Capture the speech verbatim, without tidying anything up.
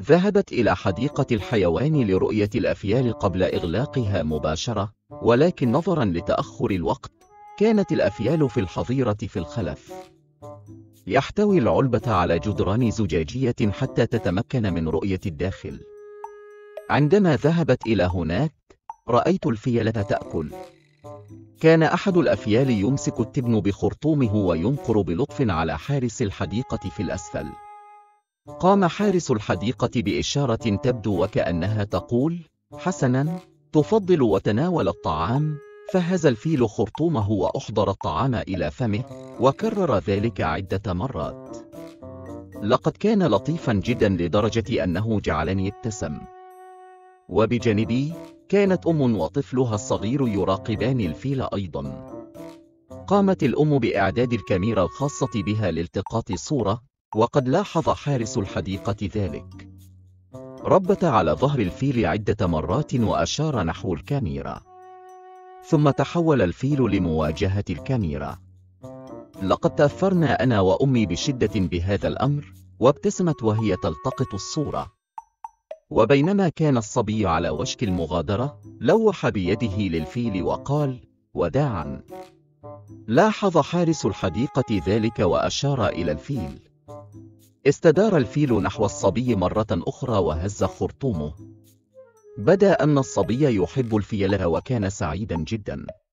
ذهبت إلى حديقة الحيوان لرؤية الأفيال قبل إغلاقها مباشرة، ولكن نظراً لتأخر الوقت كانت الأفيال في الحظيرة في الخلف. يحتوي العلبة على جدران زجاجية حتى تتمكن من رؤية الداخل. عندما ذهبت إلى هناك رأيت الفيلة تأكل. كان أحد الأفيال يمسك التبن بخرطومه وينقر بلطف على حارس الحديقة في الأسفل. قام حارس الحديقة بإشارة تبدو وكأنها تقول: حسناً، تفضل، وتناول الطعام. فهز الفيل خرطومه وأحضر الطعام إلى فمه، وكرر ذلك عدة مرات. لقد كان لطيفاً جداً لدرجة أنه جعلني ابتسم. وبجانبي كانت أم وطفلها الصغير يراقبان الفيل أيضاً. قامت الأم بإعداد الكاميرا الخاصة بها لالتقاط صورة، وقد لاحظ حارس الحديقة ذلك. ربت على ظهر الفيل عدة مرات وأشار نحو الكاميرا، ثم تحول الفيل لمواجهة الكاميرا. لقد تأثرنا أنا وأمي بشدة بهذا الأمر، وابتسمت وهي تلتقط الصورة. وبينما كان الصبي على وشك المغادرة، لوح بيده للفيل وقال: وداعاً. لاحظ حارس الحديقة ذلك وأشار إلى الفيل. استدار الفيل نحو الصبي مرة أخرى وهز خرطومه. بدا أن الصبي يحب الفيلة وكان سعيدا جدا.